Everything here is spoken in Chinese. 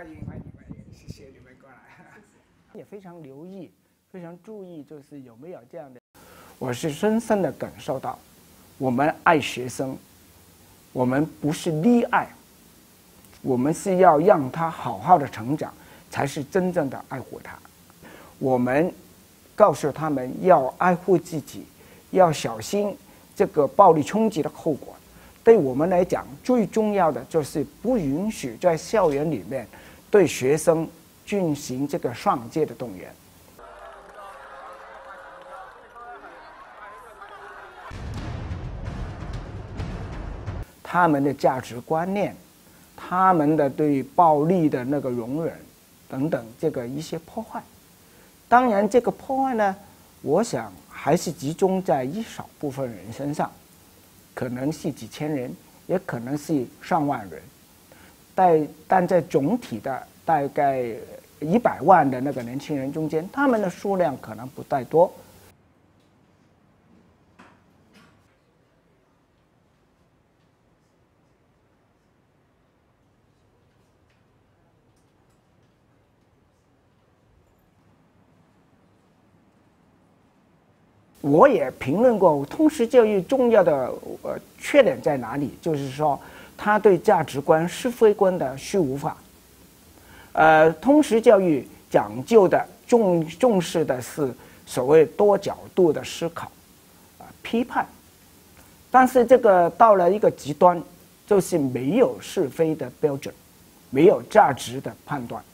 欢迎，谢谢你们过来。也非常留意，非常注意，就是有没有这样的。我是深深的感受到，我们爱学生，我们不是溺爱，我们是要让他好好的成长，才是真正的爱护他。我们告诉他们要爱护自己，要小心这个暴力冲击的后果。对我们来讲，最重要的就是不允许在校园里面对学生进行这个上街的动员。他们的价值观念，他们的对暴力的那个容忍等等，这个一些破坏。当然，这个破坏呢，我想还是集中在一少部分人身上。可能是几千人，也可能是上万人，但在总体的大概100万的那个年轻人中间，他们的数量可能不太多。我也评论过通识教育重要的缺点在哪里，就是说他对价值观、是非观的虚无化。通识教育讲究的重视的是所谓多角度的思考，批判，但是这个到了一个极端，就是没有是非的标准，没有价值的判断。